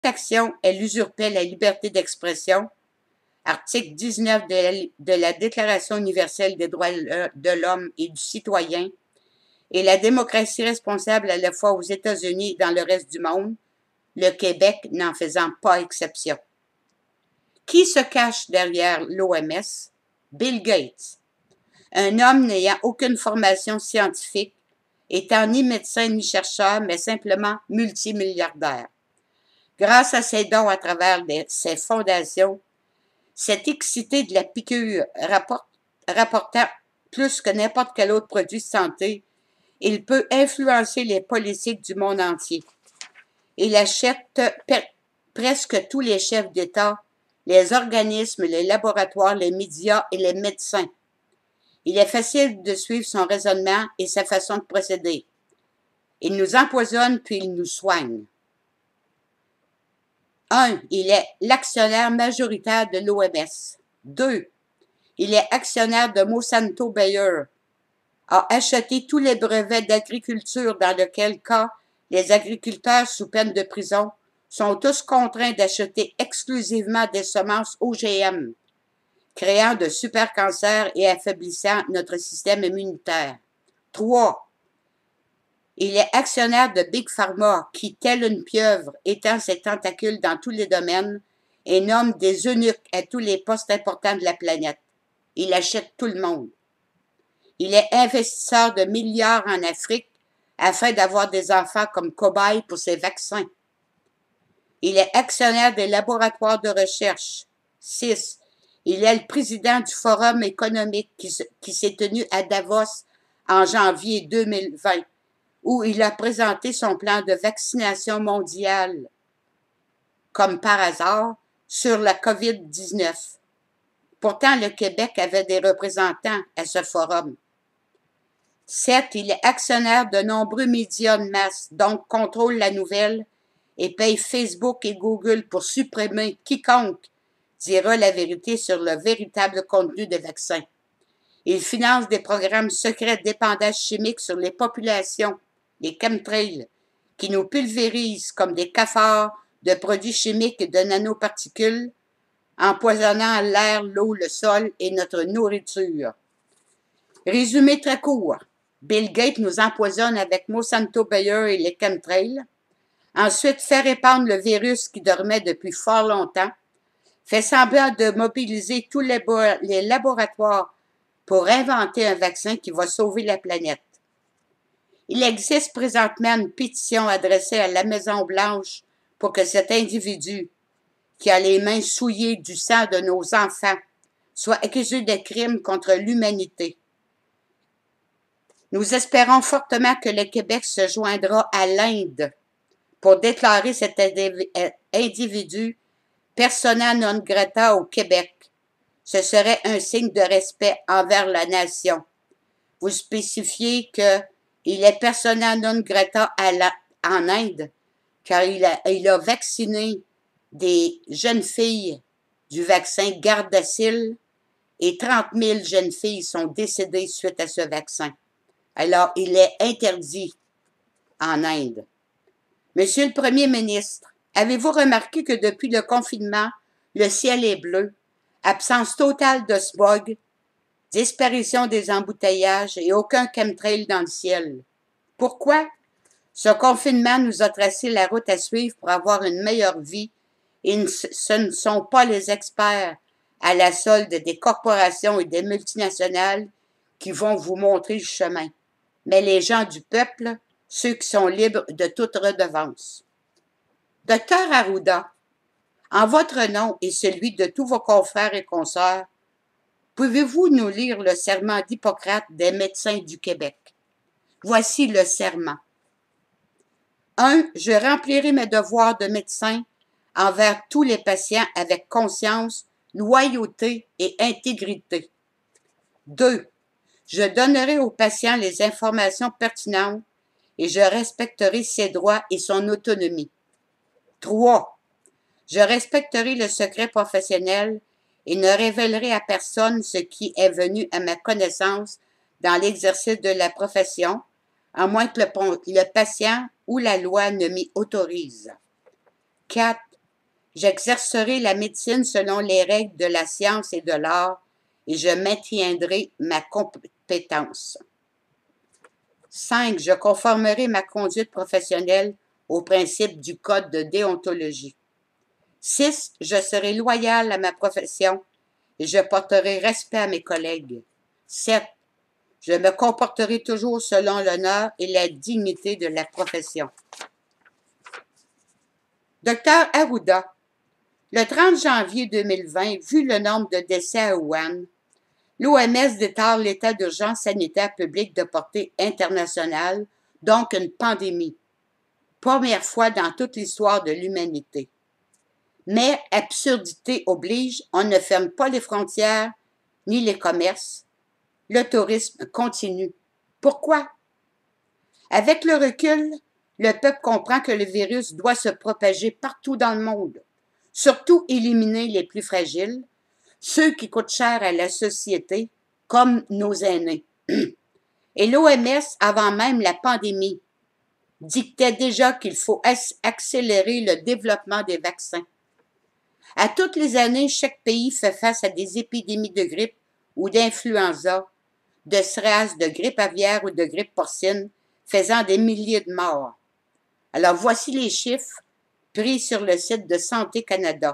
action, elle usurpait la liberté d'expression, article 19 de la Déclaration universelle des droits de l'homme et du citoyen, et la démocratie responsable à la fois aux États-Unis et dans le reste du monde, le Québec n'en faisant pas exception. Qui se cache derrière l'OMS? Bill Gates, un homme n'ayant aucune formation scientifique, étant ni médecin ni chercheur, mais simplement multimilliardaire. Grâce à ses dons à travers ses fondations, cette excité de la piqûre rapportant plus que n'importe quel autre produit de santé, il peut influencer les politiques du monde entier. Il achète presque tous les chefs d'État, les organismes, les laboratoires, les médias et les médecins. Il est facile de suivre son raisonnement et sa façon de procéder. Il nous empoisonne puis il nous soigne. 1. Il est l'actionnaire majoritaire de l'OMS. 2. Il est actionnaire de Monsanto Bayer, a acheté tous les brevets d'agriculture dans lequel cas les agriculteurs sous peine de prison sont tous contraints d'acheter exclusivement des semences OGM, créant de super-cancers et affaiblissant notre système immunitaire. 3. Il est actionnaire de Big Pharma qui, tel une pieuvre, étend ses tentacules dans tous les domaines et nomme des eunuques à tous les postes importants de la planète. Il achète tout le monde. Il est investisseur de milliards en Afrique afin d'avoir des enfants comme cobayes pour ses vaccins. Il est actionnaire des laboratoires de recherche. 6. Il est le président du Forum économique qui s'est tenu à Davos en janvier 2020, où il a présenté son plan de vaccination mondiale, comme par hasard, sur la COVID-19. Pourtant, le Québec avait des représentants à ce forum. 7. Il est actionnaire de nombreux médias de masse, donc contrôle la nouvelle et paye Facebook et Google pour supprimer quiconque dira la vérité sur le véritable contenu des vaccins. Il finance des programmes secrets d'épandage chimique sur les populations, les chemtrails, qui nous pulvérisent comme des cafards de produits chimiques et de nanoparticules, empoisonnant l'air, l'eau, le sol et notre nourriture. Résumé très court. Bill Gates nous empoisonne avec Monsanto Bayer et les chemtrails. Ensuite, fait répandre le virus qui dormait depuis fort longtemps. Fait semblant de mobiliser tous les laboratoires pour inventer un vaccin qui va sauver la planète. Il existe présentement une pétition adressée à la Maison-Blanche pour que cet individu, qui a les mains souillées du sang de nos enfants, soit accusé de crimes contre l'humanité. Nous espérons fortement que le Québec se joindra à l'Inde pour déclarer cet individu persona non grata au Québec. Ce serait un signe de respect envers la nation. Vous spécifiez qu'il est persona non grata en Inde, car il a vacciné des jeunes filles du vaccin Gardasil et 30 000 jeunes filles sont décédées suite à ce vaccin. Alors, il est interdit en Inde. Monsieur le Premier ministre, avez-vous remarqué que depuis le confinement, le ciel est bleu, absence totale de smog, disparition des embouteillages et aucun chemtrail dans le ciel? Pourquoi? Ce confinement nous a tracé la route à suivre pour avoir une meilleure vie et ce ne sont pas les experts à la solde des corporations et des multinationales qui vont vous montrer le chemin, mais les gens du peuple, ceux qui sont libres de toute redevance. Docteur Arruda, en votre nom et celui de tous vos confrères et consoeurs, pouvez-vous nous lire le serment d'Hippocrate des médecins du Québec? Voici le serment. 1. Je remplirai mes devoirs de médecin envers tous les patients avec conscience, loyauté et intégrité. 2. Je donnerai aux patients les informations pertinentes et je respecterai ses droits et son autonomie. 3. Je respecterai le secret professionnel et ne révélerai à personne ce qui est venu à ma connaissance dans l'exercice de la profession, à moins que le patient ou la loi ne m'y autorise. 4. J'exercerai la médecine selon les règles de la science et de l'art et je maintiendrai ma compétence. 5. Je conformerai ma conduite professionnelle aux principes du code de déontologie. 6. Je serai loyal à ma profession et je porterai respect à mes collègues. 7. Je me comporterai toujours selon l'honneur et la dignité de la profession. Docteur Arruda, le 30 janvier 2020, vu le nombre de décès à Wuhan, l'OMS déclare l'état d'urgence sanitaire publique de portée internationale, donc une pandémie. Première fois dans toute l'histoire de l'humanité. Mais absurdité oblige, on ne ferme pas les frontières ni les commerces. Le tourisme continue. Pourquoi? Avec le recul, le peuple comprend que le virus doit se propager partout dans le monde. Surtout éliminer les plus fragiles, ceux qui coûtent cher à la société, comme nos aînés. Et l'OMS, avant même la pandémie, dictait déjà qu'il faut accélérer le développement des vaccins. À toutes les années, chaque pays fait face à des épidémies de grippe ou d'influenza, de SRAS, de grippe aviaire ou de grippe porcine, faisant des milliers de morts. Alors voici les chiffres pris sur le site de Santé Canada.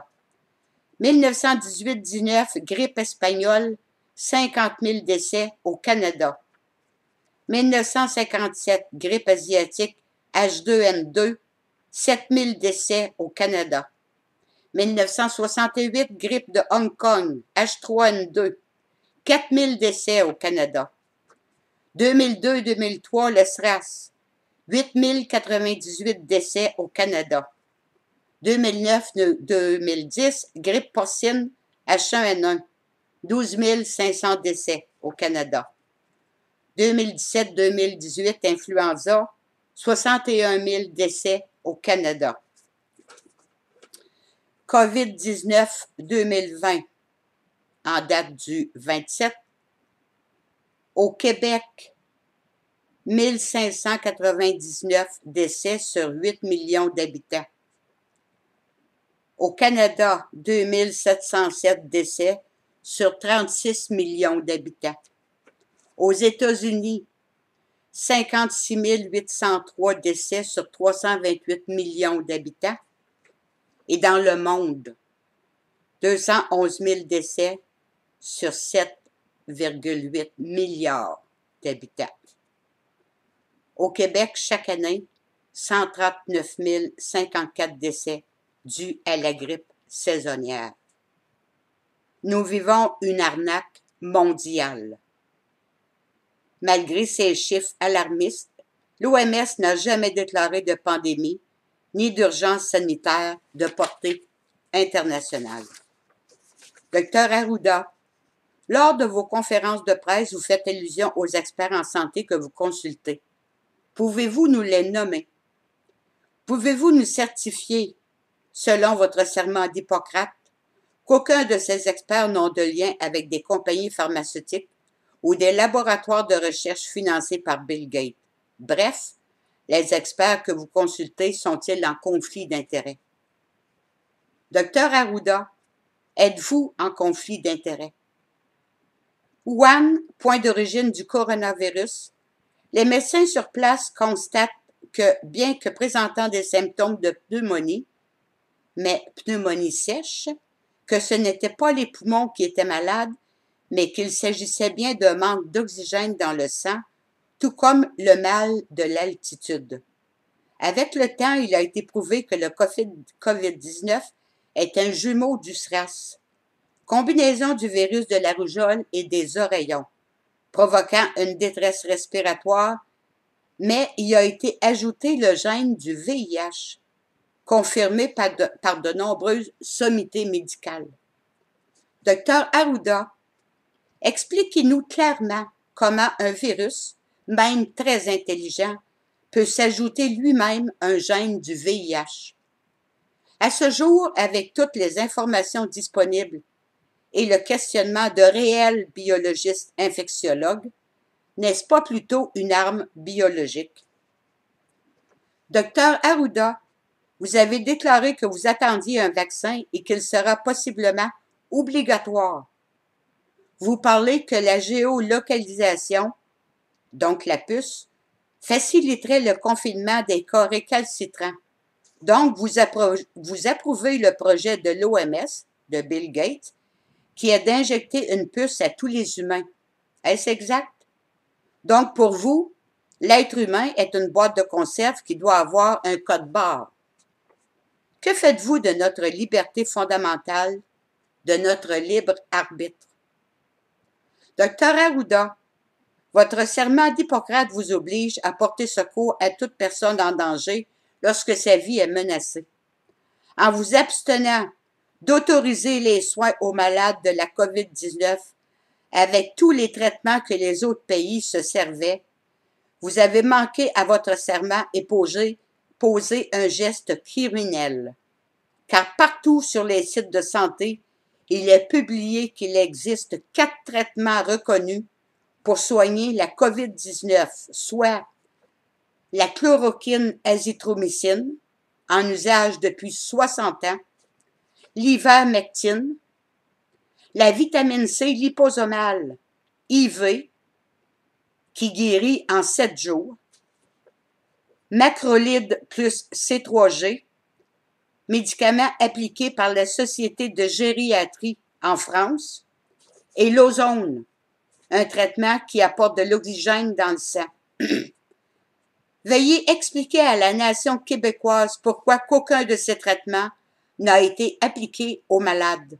1918-19, grippe espagnole, 50 000 décès au Canada. 1957, grippe asiatique, H2N2, 7 000 décès au Canada. 1968, grippe de Hong Kong, H3N2, 4 000 décès au Canada. 2002-2003, le SRAS, 8 098 décès au Canada. 2009-2010, grippe porcine, H1N1, 12 500 décès au Canada. 2017-2018, influenza, 61 000 décès au Canada. COVID-19 2020, en date du 27. Au Québec, 1599 décès sur 8 millions d'habitants. Au Canada, 2707 décès sur 36 millions d'habitants. Aux États-Unis, 56 803 décès sur 328 millions d'habitants. Et dans le monde, 211 000 décès sur 7,8 milliards d'habitants. Au Québec, chaque année, 139 054 décès dus à la grippe saisonnière. Nous vivons une arnaque mondiale. Malgré ces chiffres alarmistes, l'OMS n'a jamais déclaré de pandémie ni d'urgence sanitaire de portée internationale. Docteur Arruda, lors de vos conférences de presse, vous faites allusion aux experts en santé que vous consultez. Pouvez-vous nous les nommer? Pouvez-vous nous certifier, selon votre serment d'Hippocrate, qu'aucun de ces experts n'ont de lien avec des compagnies pharmaceutiques ou des laboratoires de recherche financés par Bill Gates? Bref, les experts que vous consultez sont-ils en conflit d'intérêts? Docteur Arruda, êtes-vous en conflit d'intérêts? Wuhan, point d'origine du coronavirus, les médecins sur place constatent que, bien que présentant des symptômes de pneumonie, mais pneumonie sèche, que ce n'étaient pas les poumons qui étaient malades, mais qu'il s'agissait bien d'un manque d'oxygène dans le sang, tout comme le mal de l'altitude. Avec le temps, il a été prouvé que le COVID-19 est un jumeau du SRAS, combinaison du virus de la rougeole et des oreillons, provoquant une détresse respiratoire, mais il a été ajouté le gène du VIH, confirmé par de nombreuses sommités médicales. Docteur Arruda, expliquez-nous clairement comment un virus, même très intelligent, peut s'ajouter lui-même un gène du VIH. À ce jour, avec toutes les informations disponibles et le questionnement de réels biologistes infectiologues, n'est-ce pas plutôt une arme biologique? Docteur Arruda, vous avez déclaré que vous attendiez un vaccin et qu'il sera possiblement obligatoire. Vous parlez que la géolocalisation, donc la puce, faciliterait le confinement des cas récalcitrants. Donc, vous approuvez le projet de l'OMS, de Bill Gates, qui est d'injecter une puce à tous les humains. Est-ce exact? Donc, pour vous, l'être humain est une boîte de conserve qui doit avoir un code barre. Que faites-vous de notre liberté fondamentale, de notre libre arbitre? Docteur Arruda, votre serment d'Hippocrate vous oblige à porter secours à toute personne en danger lorsque sa vie est menacée. En vous abstenant d'autoriser les soins aux malades de la COVID-19 avec tous les traitements que les autres pays se servaient, vous avez manqué à votre serment et posé un geste criminel. Car partout sur les sites de santé, il est publié qu'il existe 4 traitements reconnus pour soigner la COVID-19, soit la chloroquine azithromycine, en usage depuis 60 ans, l'ivermectine, la vitamine C liposomale IV, qui guérit en 7 jours, macrolide plus C3G, médicament appliqué par la Société de gériatrie en France, et l'ozone, un traitement qui apporte de l'oxygène dans le sang. Veuillez expliquer à la nation québécoise pourquoi qu'aucun de ces traitements n'a été appliqué aux malades.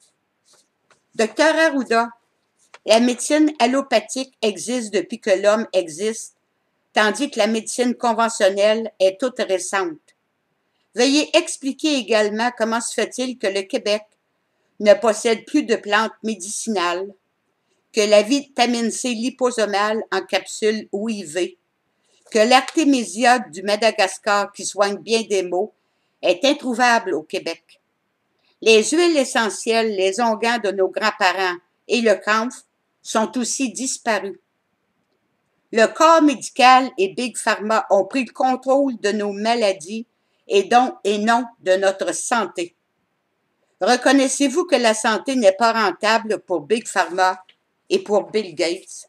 Docteur Arruda, la médecine allopathique existe depuis que l'homme existe, tandis que la médecine conventionnelle est toute récente. Veuillez expliquer également comment se fait-il que le Québec ne possède plus de plantes médicinales, que la vitamine C liposomale en capsule ou IV, que l'artémisia du Madagascar qui soigne bien des maux est introuvable au Québec. Les huiles essentielles, les onguents de nos grands-parents et le camphre sont aussi disparus. Le corps médical et Big Pharma ont pris le contrôle de nos maladies et non de notre santé. Reconnaissez-vous que la santé n'est pas rentable pour Big Pharma et pour Bill Gates?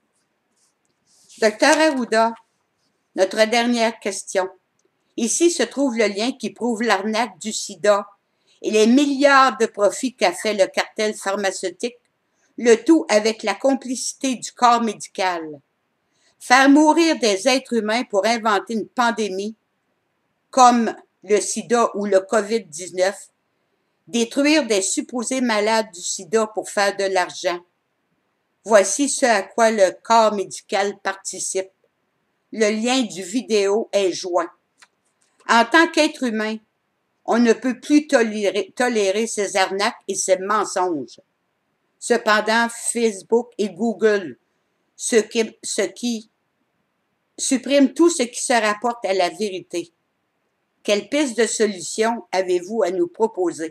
Docteur Arruda, notre dernière question. Ici se trouve le lien qui prouve l'arnaque du sida et les milliards de profits qu'a fait le cartel pharmaceutique, le tout avec la complicité du corps médical. Faire mourir des êtres humains pour inventer une pandémie, comme le sida ou le COVID-19, détruire des supposés malades du sida pour faire de l'argent. Voici ce à quoi le corps médical participe. Le lien du vidéo est joint. En tant qu'être humain, on ne peut plus tolérer ces arnaques et ces mensonges. Cependant, Facebook et Google, ce qui suppriment tout ce qui se rapporte à la vérité. Quelle piste de solution avez-vous à nous proposer?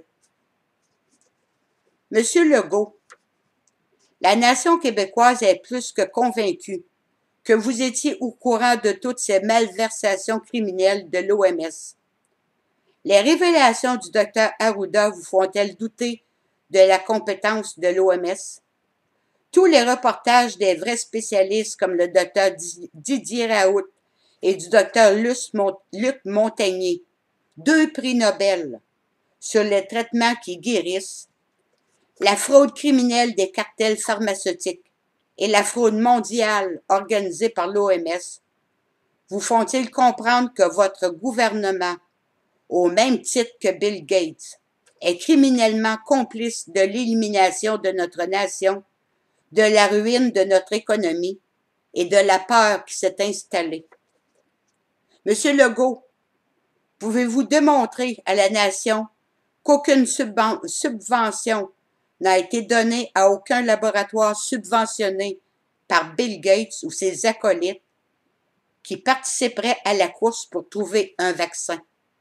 Monsieur Legault, la nation québécoise est plus que convaincue que vous étiez au courant de toutes ces malversations criminelles de l'OMS. Les révélations du docteur Arruda vous font-elles douter de la compétence de l'OMS? Tous les reportages des vrais spécialistes comme le docteur Didier Raoult et du docteur Luc Montagnier, 2 prix Nobel, sur les traitements qui guérissent, la fraude criminelle des cartels pharmaceutiques et la fraude mondiale organisée par l'OMS, vous font-ils comprendre que votre gouvernement, au même titre que Bill Gates, est criminellement complice de l'élimination de notre nation, de la ruine de notre économie et de la peur qui s'est installée? Monsieur Legault, pouvez-vous démontrer à la nation qu'aucune subvention n'a été donnée à aucun laboratoire subventionné par Bill Gates ou ses acolytes qui participeraient à la course pour trouver un vaccin?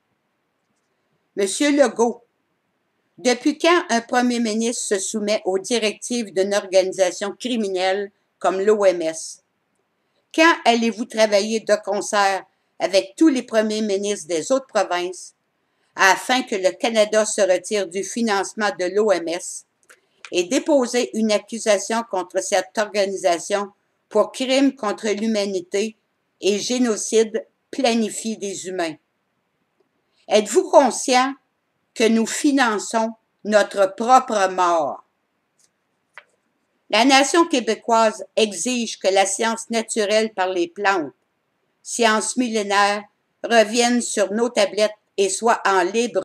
Monsieur Legault, depuis quand un premier ministre se soumet aux directives d'une organisation criminelle comme l'OMS? Quand allez-vous travailler de concert avec tous les premiers ministres des autres provinces afin que le Canada se retire du financement de l'OMS et déposer une accusation contre cette organisation pour crimes contre l'humanité et génocide planifié des humains. Êtes-vous conscient que nous finançons notre propre mort? La nation québécoise exige que la science naturelle par les plantes, science millénaire, revienne sur nos tablettes et soit en libre